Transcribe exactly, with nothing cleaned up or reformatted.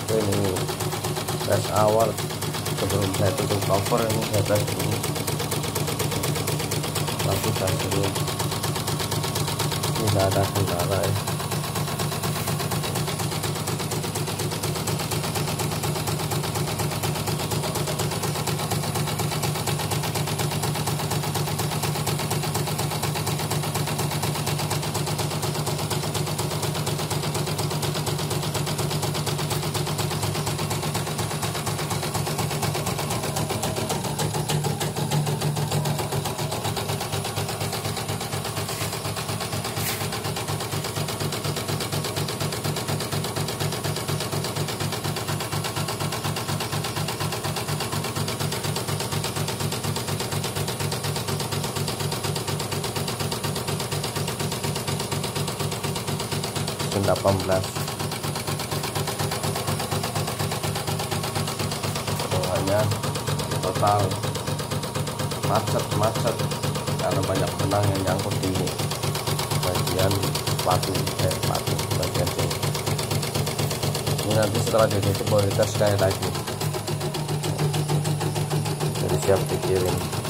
Ini tes awal sebelum saya tutup cover, ini saya tes dulu, tapi saya dulu tidak ada kendala ya. delapan belas semuanya total macet-macet karena banyak benang yang nyangkut di bagian sepatu eh sepatu bagian sini. Ini nanti setelah ditutup baru kita sekali lagi, jadi siap dikirim.